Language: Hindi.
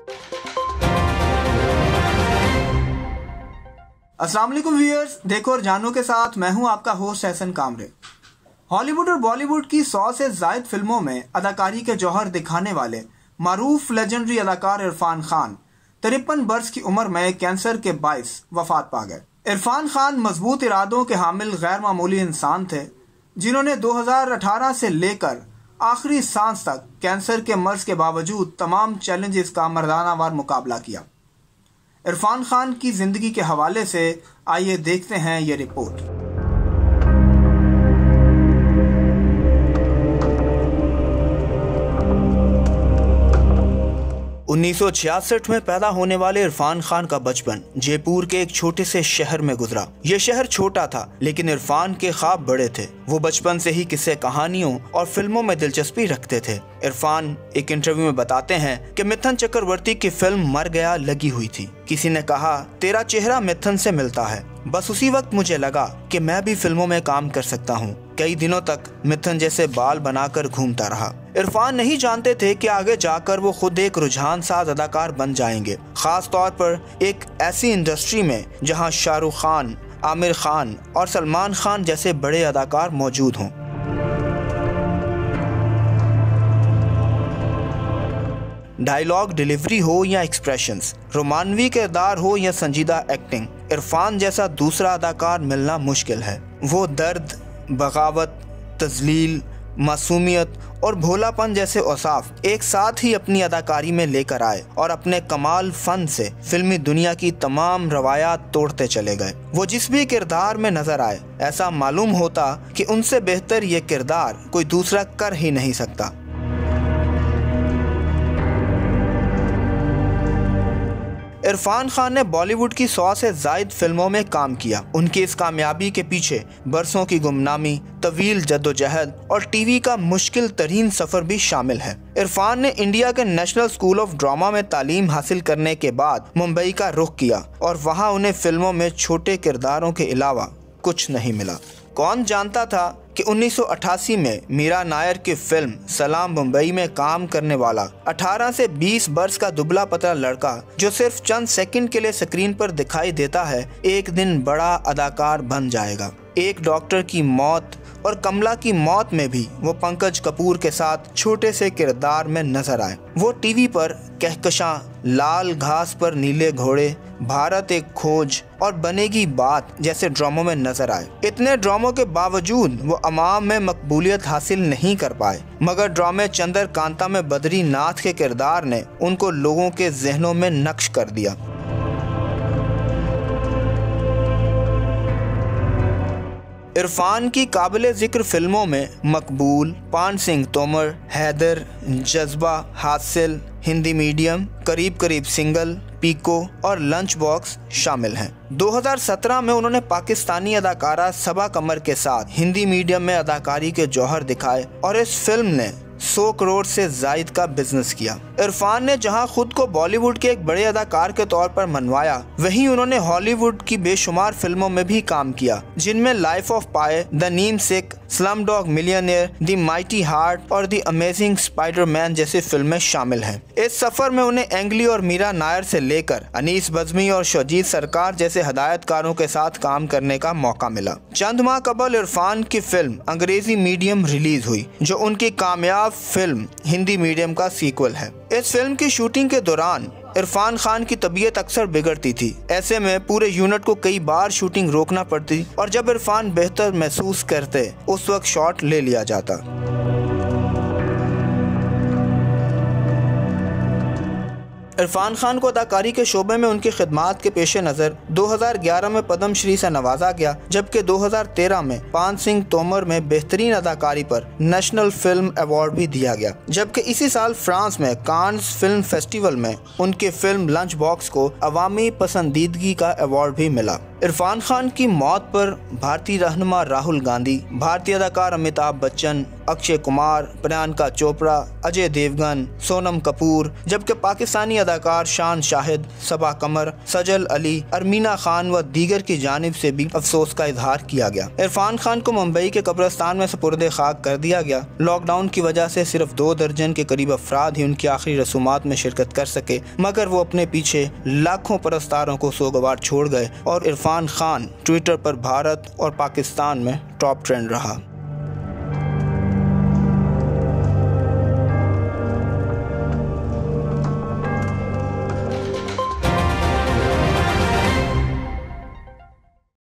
अस्सलाम वालेकुम व्यूअर्स, देखो और जानो के साथ मैं हूं आपका होस्ट एहसन कामरे। हॉलीवुड और बॉलीवुड की 100 से जायद फिल्मों में अदाकारी के जौहर दिखाने वाले मारूफ लेजेंडरी अदाकार इरफान खान 53 बरस की उम्र में कैंसर के बाइस वफात पा गए। इरफान खान मजबूत इरादों के हामिल गैर मामूली इंसान थे, जिन्होंने 2018 से लेकर आखिरी सांस तक कैंसर के मर्ज के बावजूद तमाम चैलेंजेस का मर्दानावार मुकाबला किया। इरफान खान की जिंदगी के हवाले से आइए देखते हैं ये रिपोर्ट। 1966 में पैदा होने वाले इरफान खान का बचपन जयपुर के एक छोटे से शहर में गुजरा। यह शहर छोटा था, लेकिन इरफान के ख्वाब बड़े थे। वो बचपन से ही किस्से कहानियों और फिल्मों में दिलचस्पी रखते थे। इरफान एक इंटरव्यू में बताते हैं कि मिथुन चक्रवर्ती की फिल्म मर गया लगी हुई थी। किसी ने कहा, तेरा चेहरा मिथुन से मिलता है। बस उसी वक्त मुझे लगा कि मैं भी फिल्मों में काम कर सकता हूँ। कई दिनों तक मिथुन जैसे बाल बनाकर घूमता रहा। इरफान नहीं जानते थे कि आगे जाकर वो खुद एक रुझान साज अदाकार बन जाएंगे, खास तौर पर एक ऐसी इंडस्ट्री में जहां शाहरुख खान, आमिर खान और सलमान खान जैसे बड़े अदाकार मौजूद हों। डायलॉग डिलीवरी हो या एक्सप्रेशंस, रोमानवी किरदार हो या संजीदा एक्टिंग, इरफान जैसा दूसरा अदाकार मिलना मुश्किल है। वो दर्द, बगावत, तजलील, मासूमियत और भोलापन जैसे औसाफ एक साथ ही अपनी अदाकारी में लेकर आए और अपने कमाल फन से फिल्मी दुनिया की तमाम रवायात तोड़ते चले गए। वो जिस भी किरदार में नजर आए, ऐसा मालूम होता कि उनसे बेहतर ये किरदार कोई दूसरा कर ही नहीं सकता। इरफान खान ने बॉलीवुड की 100 से जायद फिल्मों में काम किया। उनकी इस कामयाबी के पीछे बरसों की गुमनामी, तवील जद्दोजहद और टीवी का मुश्किल तरीन सफर भी शामिल है। इरफान ने इंडिया के नेशनल स्कूल ऑफ ड्रामा में तालीम हासिल करने के बाद मुंबई का रुख किया और वहां उन्हें फिल्मों में छोटे किरदारों के अलावा कुछ नहीं मिला। कौन जानता था कि 1988 में मीरा नायर की फिल्म सलाम मुंबई में काम करने वाला 18 से 20 बरस का दुबला पतला लड़का, जो सिर्फ चंद सेकंड के लिए स्क्रीन पर दिखाई देता है, एक दिन बड़ा अदाकार बन जाएगा। एक डॉक्टर की मौत और कमला की मौत में भी वो पंकज कपूर के साथ छोटे से किरदार में नजर आए। वो टीवी पर कहकशां, लाल घास पर नीले घोड़े, भारत एक खोज और बनेगी बात जैसे ड्रामों में नजर आए। इतने ड्रामों के बावजूद वो अवाम में मकबूलियत हासिल नहीं कर पाए, मगर ड्रामे चंद्रकांता में बद्रीनाथ के किरदार ने उनको लोगों के जहनों में नक्श कर दिया। इरफान की काबिले जिक्र फिल्मों में मकबूल, पान सिंह तोमर, हैदर, जज्बा, हासिल, हिंदी मीडियम, करीब करीब सिंगल, पीको और लंच बॉक्स शामिल हैं। 2017 में उन्होंने पाकिस्तानी अदाकारा सबा कमर के साथ हिंदी मीडियम में अदाकारी के जौहर दिखाए और इस फिल्म ने 100 करोड़ से जायद का बिजनेस किया। इरफान ने जहां खुद को बॉलीवुड के एक बड़े अदाकार के तौर पर मनवाया, वहीं उन्होंने हॉलीवुड की बेशुमार फिल्मों में भी काम किया, जिनमें life of Pi, the namesake, slumdog millionaire, the mighty heart और द अमेजिंग स्पाइडरमैन जैसी फिल्में शामिल हैं। इस सफर में उन्हें एंगली और मीरा नायर से लेकर अनीस बज़मी और शौजीत सरकार जैसे हदायतकारों के साथ काम करने का मौका मिला। चंद माह कबल इरफान की फिल्म अंग्रेजी मीडियम रिलीज हुई, जो उनकी कामयाब फिल्म हिंदी मीडियम का सीक्वल है। इस फिल्म की शूटिंग के दौरान इरफान खान की तबीयत अक्सर बिगड़ती थी। ऐसे में पूरे यूनिट को कई बार शूटिंग रोकना पड़ती और जब इरफान बेहतर महसूस करते, उस वक्त शॉट ले लिया जाता। इरफान खान को अदाकारी के शोबे में उनकी खिदमात के पेश नज़र 2011 में पद्म श्री से नवाजा गया, जबकि 2013 में पान सिंह तोमर में बेहतरीन अदाकारी पर नेशनल फिल्म अवार्ड भी दिया गया। जबकि इसी साल फ्रांस में कान्स फिल्म फेस्टिवल में उनकी फिल्म लंच बॉक्स को अवामी पसंदीदगी का अवार्ड भी मिला। इरफान खान की मौत पर भारतीय रहनुमा राहुल गांधी, भारतीय अदाकार अमिताभ बच्चन, अक्षय कुमार, प्रियंका चोपड़ा, अजय देवगन, सोनम कपूर, जबकि पाकिस्तानी अदाकार शान शाहिद, सबा कमर, सजल अली, अरमीना खान व दीगर की जानिब से भी अफसोस का इजहार किया गया। इरफान खान को मुंबई के कब्रिस्तान में सुपुर्द खाक कर दिया गया। लॉकडाउन की वजह से सिर्फ 2 दर्जन के करीब अफराद ही उनकी आखिरी रसूमात में शिरकत कर सके, मगर वो अपने पीछे लाखों परस्तारों को सोगवार छोड़ गए और इरफान खान ट्विटर पर भारत और पाकिस्तान में टॉप ट्रेंड रहा।